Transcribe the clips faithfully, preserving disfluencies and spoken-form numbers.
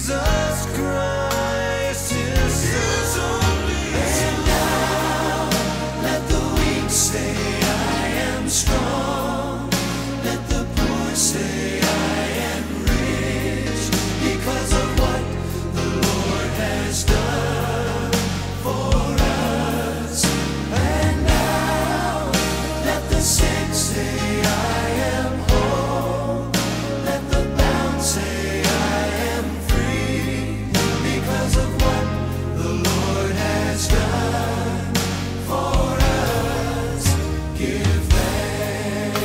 Jesus Christ, His Son. And now let the weak say, I am strong. Let the poor say, I am rich, because of what the Lord has done for us. And now let the sick say, I am whole. Let the bound say, I am free, because of what the Lord has done for us. Give thanks.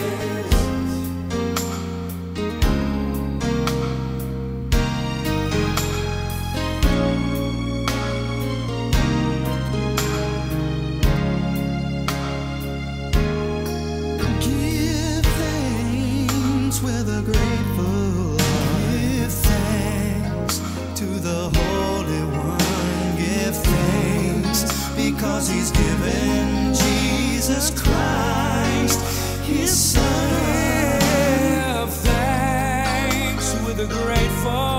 Give thanks with a grateful heart. Give thanks to the Holy One. Give thanks because He's given Jesus Christ, His Son. Give thanks with a grateful